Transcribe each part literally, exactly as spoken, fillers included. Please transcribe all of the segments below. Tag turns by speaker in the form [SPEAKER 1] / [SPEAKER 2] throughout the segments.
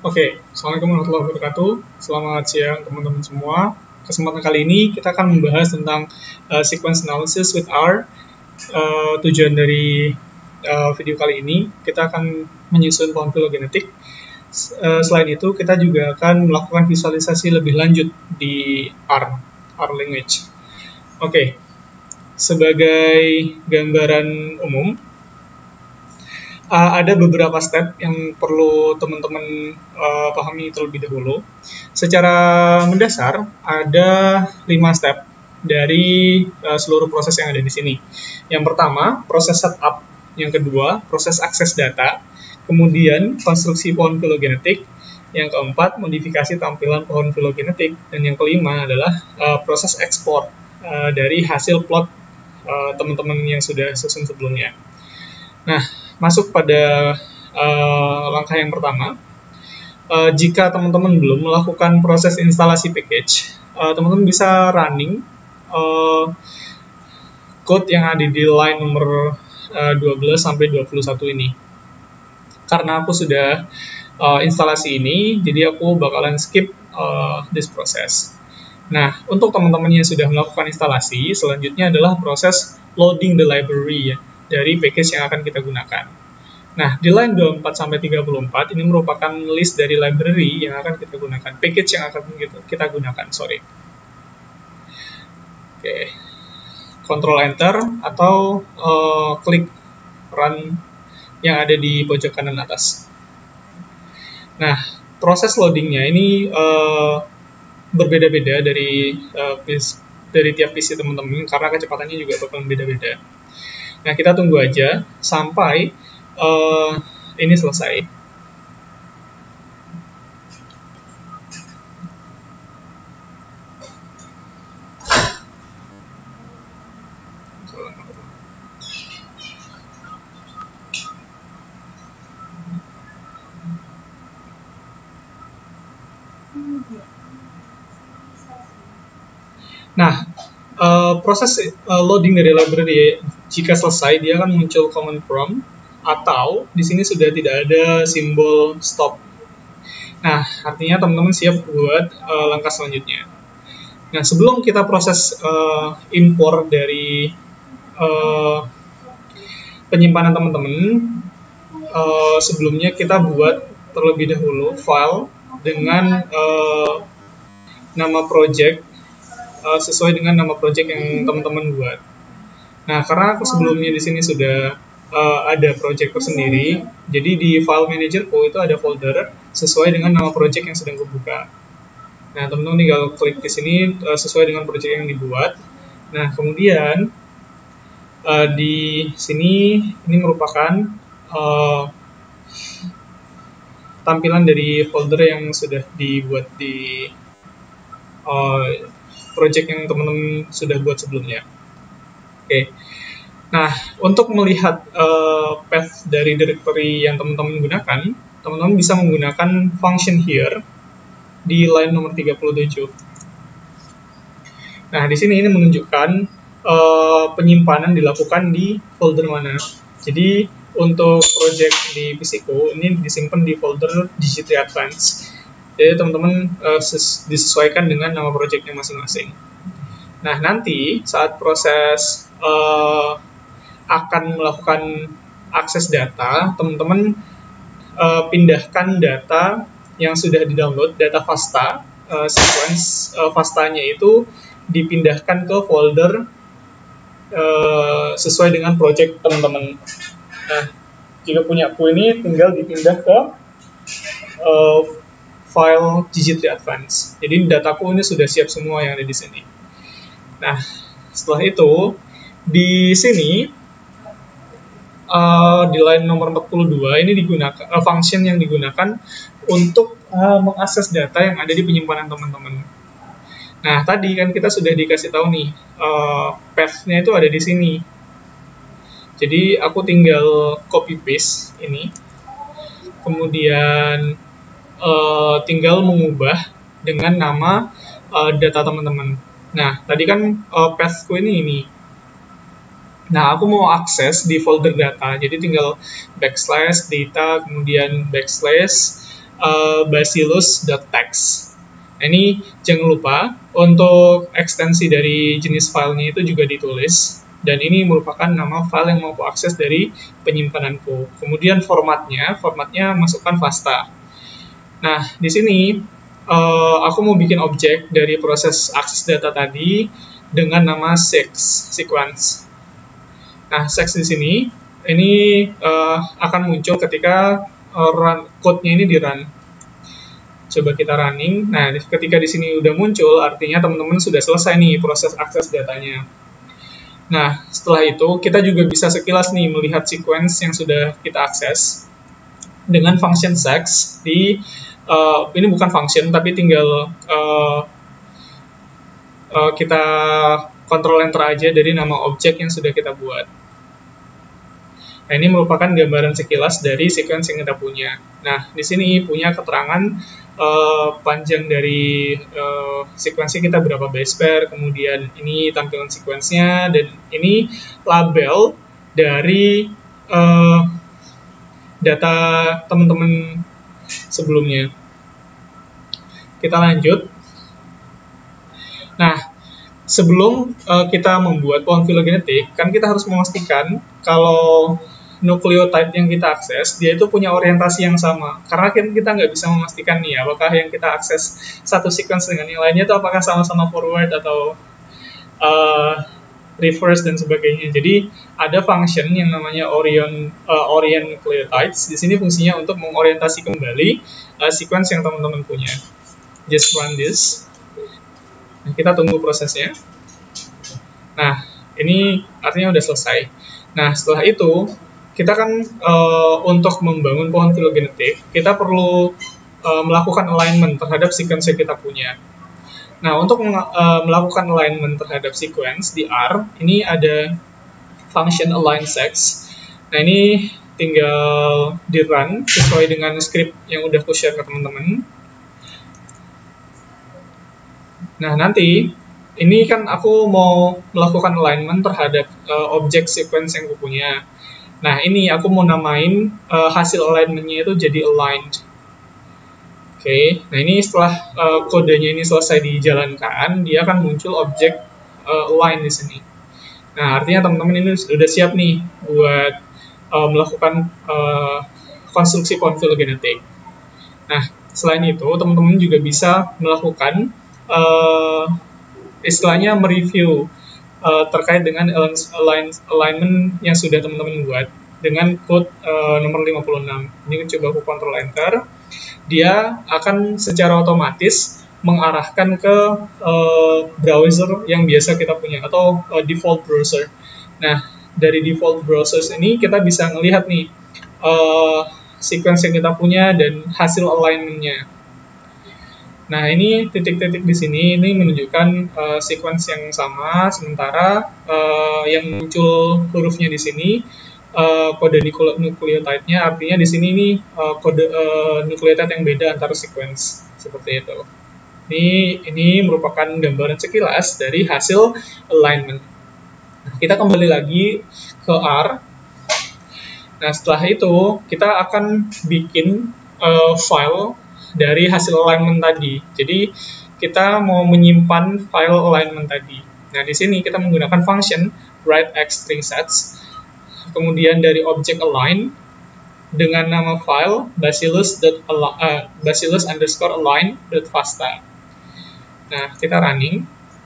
[SPEAKER 1] Oke, Assalamualaikum warahmatullahi wabarakatuh. Selamat siang teman-teman semua. Kesempatan kali ini kita akan membahas tentang uh, sequence analysis with R. Uh, tujuan dari uh, video kali ini, kita akan menyusun pohon filogenetik. Uh, selain itu, kita juga akan melakukan visualisasi lebih lanjut di R, R language. Oke, sebagai gambaran umum, Uh, ada beberapa step yang perlu teman-teman uh, pahami terlebih dahulu. Secara mendasar, ada lima step dari uh, seluruh proses yang ada di sini. Yang pertama, proses setup. Yang kedua, proses akses data. Kemudian, konstruksi pohon filogenetik. Yang keempat, modifikasi tampilan pohon filogenetik. Dan yang kelima adalah uh, proses ekspor uh, dari hasil plot uh, teman-teman yang sudah susun sebelumnya. Nah, masuk pada uh, langkah yang pertama. Uh, jika teman-teman belum melakukan proses instalasi package, uh, teman-teman bisa running uh, code yang ada di line nomor uh, dua belas sampai dua puluh satu ini. Karena aku sudah uh, instalasi ini, jadi aku bakalan skip uh, this process. Nah, untuk teman-teman yang sudah melakukan instalasi, selanjutnya adalah proses loading the library ya, dari package yang akan kita gunakan. Nah, di line dua puluh empat sampai tiga puluh empat ini merupakan list dari library yang akan kita gunakan, package yang akan kita gunakan, sorry. Oke, Control Enter atau uh, klik Run yang ada di pojok kanan atas. Nah, proses loadingnya ini uh, berbeda-beda dari uh, dari tiap P C teman-teman karena kecepatannya juga bakal beda-beda. Nah, kita tunggu aja sampai uh, ini selesai. Nah, uh, proses uh, loading dari library jika selesai, dia akan muncul command prompt atau di sini sudah tidak ada simbol stop. Nah, artinya teman-teman siap buat uh, langkah selanjutnya. Nah, sebelum kita proses uh, import dari uh, penyimpanan teman-teman, uh, sebelumnya kita buat terlebih dahulu file dengan uh, nama project uh, sesuai dengan nama project yang teman-teman buat. Nah, karena aku sebelumnya di sini sudah uh, ada project tersendiri, jadi di file managerku itu ada folder sesuai dengan nama project yang sedang kubuka. Nah, teman-teman tinggal klik di sini uh, sesuai dengan project yang dibuat. Nah, kemudian uh, di sini ini merupakan uh, tampilan dari folder yang sudah dibuat di uh, project yang teman-teman sudah buat sebelumnya. Oke, nah untuk melihat uh, path dari directory yang teman-teman gunakan, teman-teman bisa menggunakan function here di line nomor tiga puluh tujuh. Nah, di sini ini menunjukkan uh, penyimpanan dilakukan di folder mana. Jadi untuk project di P C-ku ini disimpan di folder Digitry Advanced. Jadi teman-teman uh, disesuaikan dengan nama projectnya masing-masing. Nah, nanti saat proses uh, akan melakukan akses data, teman-teman uh, pindahkan data yang sudah di-download, data FASTA, uh, sequence uh, FASTA-nya itu dipindahkan ke folder uh, sesuai dengan project teman-teman. Nah, jika punya aku ini tinggal dipindah ke uh, file Digitry Advanced. Jadi dataku ini sudah siap semua yang ada di sini. Nah, setelah itu di sini uh, di line nomor empat puluh dua ini digunakan uh, function yang digunakan untuk uh, mengakses data yang ada di penyimpanan teman-teman. Nah, tadi kan kita sudah dikasih tahu nih uh, path-nya itu ada di sini. Jadi aku tinggal copy paste ini, kemudian uh, tinggal mengubah dengan nama uh, data teman-teman. Nah, tadi kan uh, path-ku ini ini. Nah, aku mau akses di folder data, jadi tinggal backslash data, kemudian backslash uh, bacillus.txt. Nah, ini jangan lupa untuk ekstensi dari jenis filenya itu juga ditulis, dan ini merupakan nama file yang mau aku akses dari penyimpananku. Kemudian formatnya, formatnya masukkan FASTA. Nah, di sini uh, aku mau bikin objek dari proses akses data tadi dengan nama sex sequence. Nah, sex di sini ini uh, akan muncul ketika uh, run code-nya ini di run. Coba kita running. Nah, ketika di sini udah muncul, artinya teman-teman sudah selesai nih proses akses datanya. Nah, setelah itu kita juga bisa sekilas nih melihat sequence yang sudah kita akses dengan function sex di uh, ini bukan function tapi tinggal uh, uh, kita kontrol enter aja dari nama objek yang sudah kita buat. Nah, ini merupakan gambaran sekilas dari sequence yang kita punya. Nah, di sini punya keterangan uh, panjang dari uh, sequence kita berapa base pair, kemudian ini tampilan sequence-nya, dan ini label dari uh, data teman-teman sebelumnya. Kita lanjut. Nah, sebelum uh, kita membuat pohon filogenetik, kan kita harus memastikan kalau nukleotide yang kita akses, dia itu punya orientasi yang sama. Karena kan kita nggak bisa memastikan nih, apakah yang kita akses satu sequence dengan yang lainnya itu apakah sama-sama forward atau uh, reverse dan sebagainya. Jadi ada function yang namanya orient uh, orient nucleotides. Di sini fungsinya untuk mengorientasi kembali uh, sequence yang teman-teman punya. Just run this. Nah, kita tunggu prosesnya. Nah, ini artinya udah selesai. Nah, setelah itu kita kan uh, untuk membangun pohon filogenetik, kita perlu uh, melakukan alignment terhadap sequence yang kita punya. Nah, untuk uh, melakukan alignment terhadap sequence di R, ini ada function align sex. Nah, ini tinggal di run sesuai dengan script yang udah aku share ke teman-teman. Nah, nanti ini kan aku mau melakukan alignment terhadap uh, objek sequence yang aku punya. Nah, ini aku mau namain uh, hasil alignment-nya itu jadi aligned. Oke, okay. Nah ini setelah uh, kodenya ini selesai dijalankan, dia akan muncul objek uh, align di sini. Nah, artinya teman-teman ini sudah siap nih buat uh, melakukan uh, konstruksi pohon filogenetik. Nah, selain itu, teman-teman juga bisa melakukan uh, istilahnya mereview Uh, terkait dengan align, alignment yang sudah teman-teman buat dengan code uh, nomor lima puluh enam. Ini coba aku kontrol enter. Dia akan secara otomatis mengarahkan ke uh, browser yang biasa kita punya atau uh, default browser. Nah, dari default browsers ini kita bisa melihat nih uh, sequence yang kita punya dan hasil alignment-nya. Nah, ini titik-titik di sini ini menunjukkan uh, sequence yang sama, sementara uh, yang muncul hurufnya di sini uh, kode nukleotide-nya, artinya di sini ini uh, kode uh, nukleotide yang beda antara sequence, seperti itu. Ini ini merupakan gambaran sekilas dari hasil alignment. Nah, kita kembali lagi ke R. Nah, setelah itu kita akan bikin uh, file dari hasil alignment tadi. Jadi kita mau menyimpan file alignment tadi. Nah, di sini kita menggunakan function writeX_string_sets. Kemudian dari objek align dengan nama file bacillus uh, bacillus underscore align.fasta. Nah, kita running.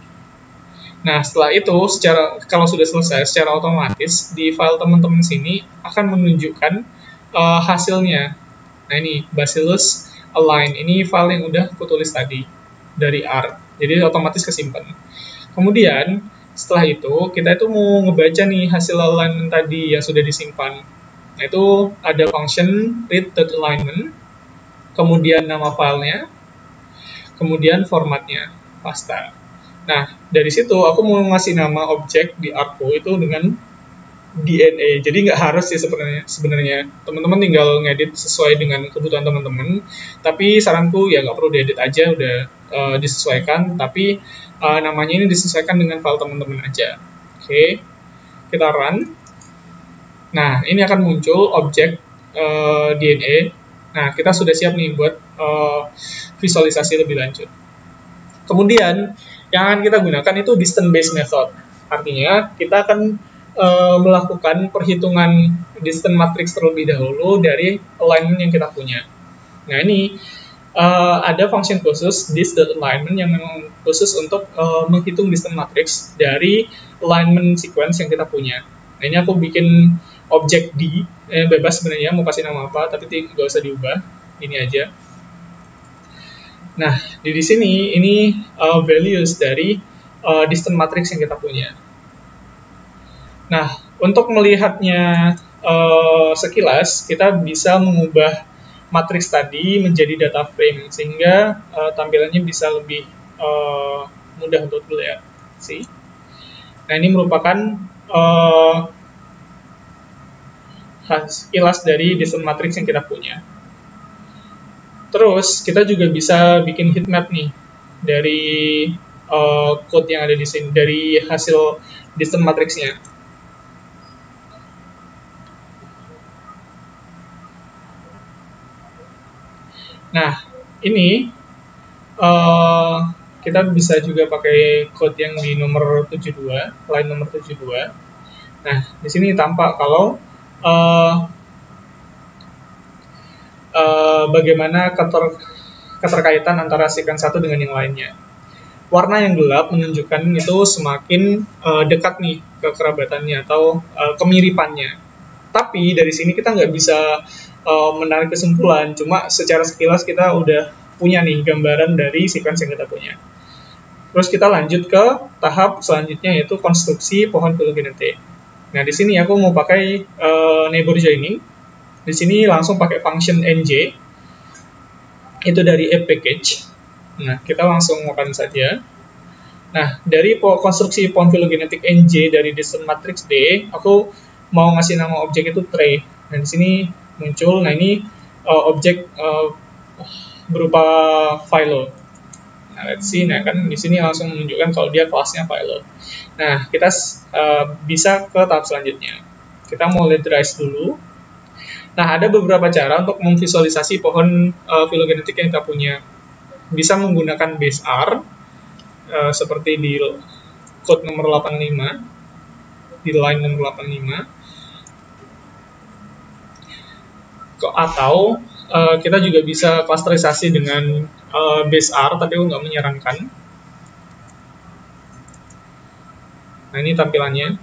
[SPEAKER 1] Nah, setelah itu secara kalau sudah selesai secara otomatis di file teman-teman sini akan menunjukkan uh, hasilnya. Nah, ini bacillus align, ini file yang udah aku tulis tadi dari R, jadi otomatis kesimpan. Kemudian setelah itu kita itu mau ngebaca nih hasil alignment tadi yang sudah disimpan. Nah, itu ada function read.alignment, kemudian nama filenya, kemudian formatnya FASTA. Nah, dari situ aku mau ngasih nama objek di Arco itu dengan D N A. Jadi nggak harus sih sebenarnya. Sebenarnya teman-teman tinggal ngedit sesuai dengan kebutuhan teman-teman. Tapi saranku ya nggak perlu diedit aja, udah uh, disesuaikan. Tapi uh, namanya ini disesuaikan dengan file teman-teman aja. Oke, okay. Kita run. Nah, ini akan muncul objek uh, D N A Nah, kita sudah siap nih buat uh, visualisasi lebih lanjut. Kemudian, yang akan kita gunakan itu distance based method. Artinya, kita akan uh, melakukan perhitungan distance matrix terlebih dahulu dari alignment yang kita punya. Nah, ini uh, ada function khusus dist.alignment yang memang khusus untuk uh, menghitung distance matrix dari alignment sequence yang kita punya. Nah, ini aku bikin objek D, eh, bebas sebenarnya mau kasih nama apa, tapi nggak usah diubah, ini aja. Nah, di, di sini ini uh, values dari uh, distance matrix yang kita punya. Nah, untuk melihatnya uh, sekilas, kita bisa mengubah matriks tadi menjadi data frame, sehingga uh, tampilannya bisa lebih uh, mudah untuk dilihat. See? Nah, ini merupakan uh, sekilas dari distance matrix yang kita punya. Terus, kita juga bisa bikin heat map nih, dari uh, code yang ada di sini, dari hasil distance matrixnya. Nah, ini uh, kita bisa juga pakai code yang di nomor tujuh puluh dua, line nomor tujuh puluh dua. Nah, di sini tampak kalau uh, uh, bagaimana keter, keterkaitan antara sequence satu dengan yang lainnya. Warna yang gelap menunjukkan itu semakin uh, dekat nih kekerabatannya atau uh, kemiripannya. Tapi dari sini kita nggak bisa uh, menarik kesimpulan, cuma secara sekilas kita udah punya nih gambaran dari sequence yang kita punya. Terus kita lanjut ke tahap selanjutnya, yaitu konstruksi pohon filogenetik. Nah, di sini aku mau pakai uh, neighbor joining. Di sini langsung pakai function nj, itu dari app package. Nah, kita langsung makan saja. Nah, dari konstruksi pohon filogenetik nj dari distance matrix D, aku mau ngasih nama objek itu tray. Nah, di sini muncul, nah ini uh, objek uh, berupa philo. Nah, let's see, nah kan di sini langsung menunjukkan kalau dia kelasnya philo. Nah, kita uh, bisa ke tahap selanjutnya. Kita mau linearize dulu. Nah, ada beberapa cara untuk memvisualisasi pohon uh, filogenetik yang kita punya. Bisa menggunakan base R, uh, seperti di code nomor delapan puluh lima, di line nomor delapan puluh lima. Atau uh, kita juga bisa klasterisasi dengan uh, base R, tapi aku nggak menyarankan. Nah, ini tampilannya.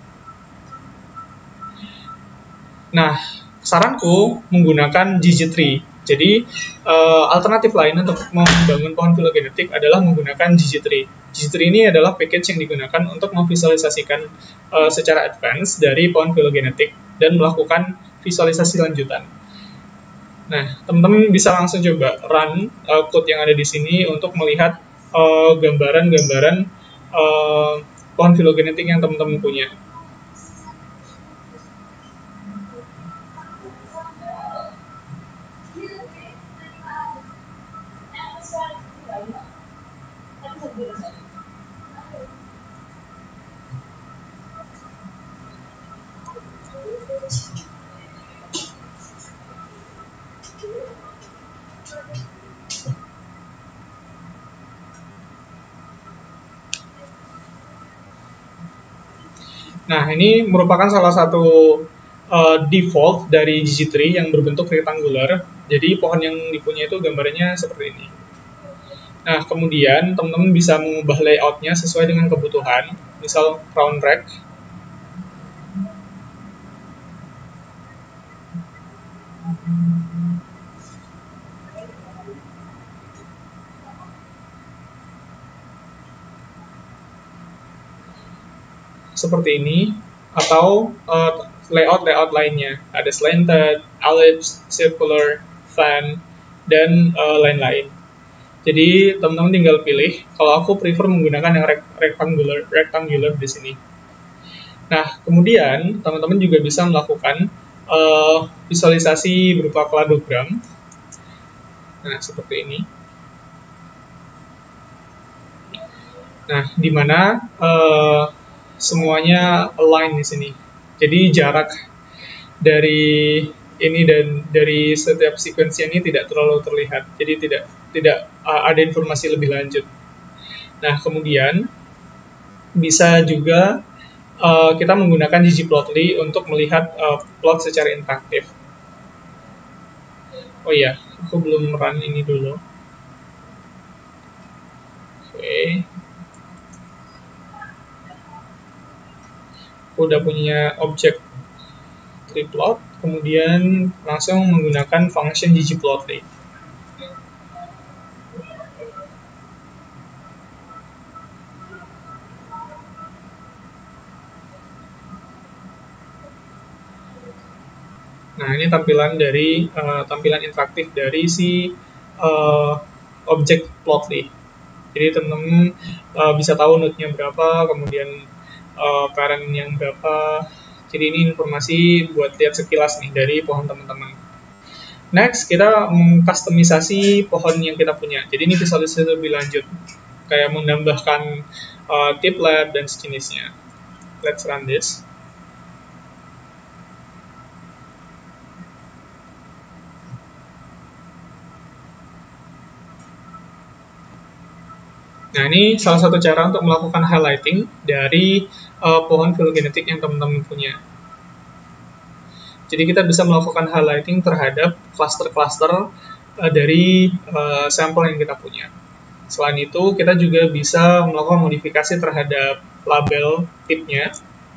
[SPEAKER 1] Nah, saranku menggunakan ggtree. Jadi, uh, alternatif lain untuk membangun pohon filogenetik adalah menggunakan ggtree. ggtree ini adalah package yang digunakan untuk memvisualisasikan uh, secara advance dari pohon filogenetik dan melakukan visualisasi lanjutan. Nah, teman-teman bisa langsung coba run uh, code yang ada di sini untuk melihat gambaran-gambaran uh, uh, pohon filogenetik yang teman-teman punya. Nah, ini merupakan salah satu uh, default dari ggtree yang berbentuk rectangular. Jadi, pohon yang dipunya itu gambarnya seperti ini. Nah, kemudian teman-teman bisa mengubah layoutnya sesuai dengan kebutuhan. Misal crown rack. Seperti ini, atau uh, layout-layout lainnya. Ada slanted, ellipse, circular, fan, dan uh, lain-lain. Jadi teman-teman tinggal pilih. Kalau aku prefer menggunakan yang rectangular, rectangular di sini. Nah, kemudian teman-teman juga bisa melakukan uh, visualisasi berupa cladogram. Nah, seperti ini. Nah, di mana uh, semuanya align di sini. Jadi jarak dari ini dan dari setiap sekuensinya ini tidak terlalu terlihat, jadi tidak tidak uh, ada informasi lebih lanjut. Nah, kemudian bisa juga uh, kita menggunakan ggplotly untuk melihat uh, plot secara interaktif. Oh iya, aku belum run ini dulu. Oke. Okay. Aku udah punya objek tree-plot, kemudian langsung menggunakan function ggplotly. Nah, ini tampilan dari uh, tampilan interaktif dari si uh, objek plotly. Jadi teman-teman uh, bisa tahu node-nya berapa, kemudian uh, parent yang berapa. Jadi ini informasi buat lihat sekilas nih dari pohon teman-teman. Next, kita mengkustomisasi pohon yang kita punya. Jadi ini visualisasi lebih lanjut, kayak menambahkan uh, tip lab dan sejenisnya. Let's run this. Nah, ini salah satu cara untuk melakukan highlighting dari uh, pohon filogenetik yang teman-teman punya. Jadi kita bisa melakukan highlighting terhadap cluster-cluster uh, dari uh, sampel yang kita punya. Selain itu, kita juga bisa melakukan modifikasi terhadap label tipnya.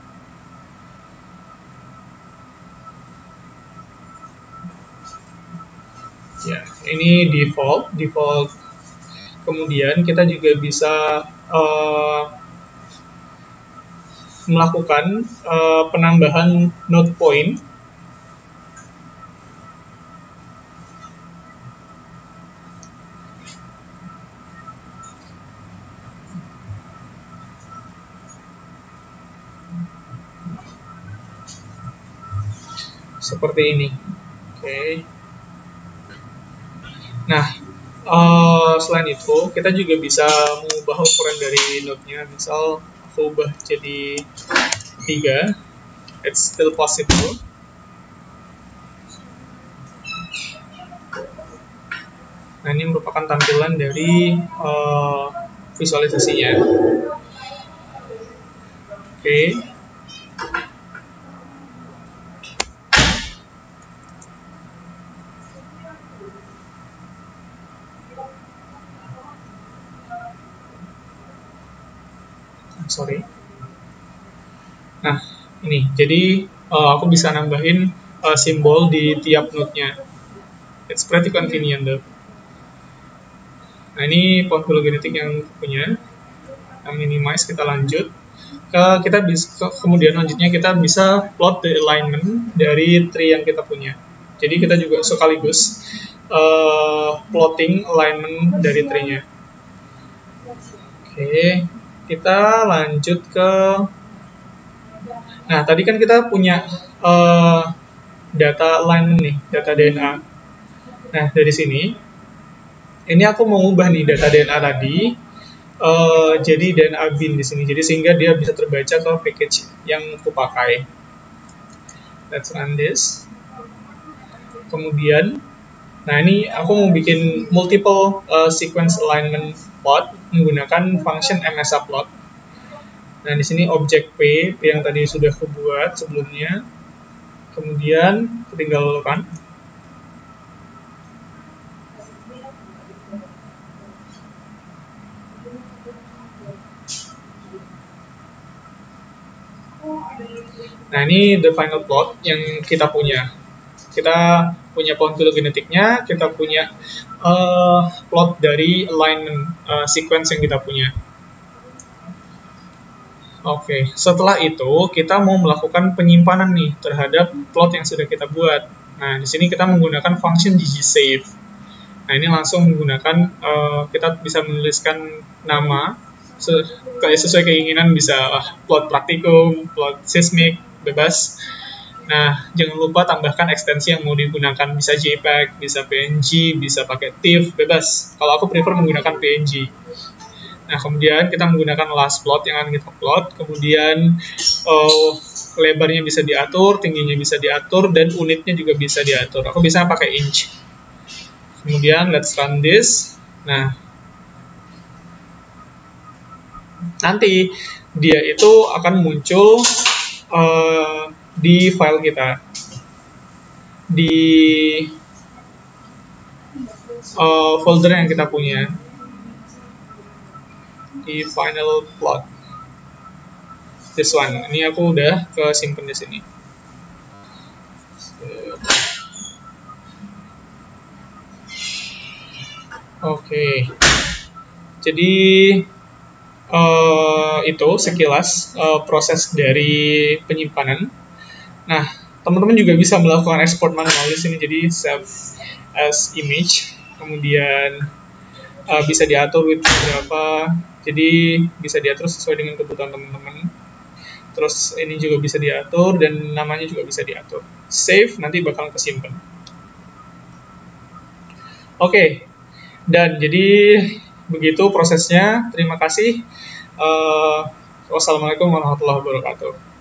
[SPEAKER 1] Ya, ini default, default. Kemudian kita juga bisa uh, melakukan uh, penambahan node point seperti ini. Oke. Okay. Nah, Uh, selain itu, kita juga bisa mengubah ukuran dari node-nya. Misal, aku ubah jadi tiga. It's still possible. Nah, ini merupakan tampilan dari uh, visualisasinya. Oke. Okay. Sorry. Nah, ini. Jadi, uh, aku bisa nambahin uh, simbol di tiap node-nya. It's pretty convenient, though. Nah, ini pohon filogenetik yang punya. Kita minimize, kita lanjut. Ke, kita bisa, kemudian lanjutnya kita bisa plot the alignment dari tree yang kita punya. Jadi, kita juga sekaligus uh, plotting alignment dari tree-nya. Oke. Okay. Kita lanjut ke, nah tadi kan kita punya uh, data alignment nih, data D N A. Nah dari sini, ini aku mau ubah nih data D N A tadi uh, jadi D N A bin di sini, jadi sehingga dia bisa terbaca ke package yang aku pakai. Let's run this. Kemudian, nah ini aku mau bikin multiple uh, sequence alignment plot menggunakan function msaplot. Nah, di sini objek P, P yang tadi sudah aku buat sebelumnya. Kemudian tinggal run. Nah, ini the final plot yang kita punya. Kita punya pohon filogenetiknya, kita punya uh, plot dari alignment uh, sequence yang kita punya. Oke, okay. Setelah itu kita mau melakukan penyimpanan nih terhadap plot yang sudah kita buat. Nah, di sini kita menggunakan function ggsave. Nah, ini langsung menggunakan, uh, kita bisa menuliskan nama, sesuai keinginan, bisa uh, plot praktikum, plot seismik, bebas. Nah, jangan lupa tambahkan ekstensi yang mau digunakan, bisa JPEG, bisa P N G, bisa pakai TIFF, bebas. Kalau aku prefer menggunakan P N G. Nah, kemudian kita menggunakan last plot yang akan kita plot, kemudian uh, lebarnya bisa diatur, tingginya bisa diatur, dan unitnya juga bisa diatur. Aku bisa pakai inch. Kemudian let's run this. Nah, nanti dia itu akan muncul uh, di file kita, di uh, folder yang kita punya, di final plot. This one. Ini aku udah kesimpan di sini. Oke. Okay. Jadi uh, itu sekilas uh, proses dari penyimpanan. Nah, teman-teman juga bisa melakukan export manual di sini. Jadi save as image, kemudian uh, bisa diatur width berapa. Jadi bisa diatur sesuai dengan kebutuhan teman-teman. Terus ini juga bisa diatur dan namanya juga bisa diatur. Save, nanti bakal kesimpan. Oke, okay. Dan jadi begitu prosesnya. Terima kasih. Uh, wassalamualaikum warahmatullahi wabarakatuh.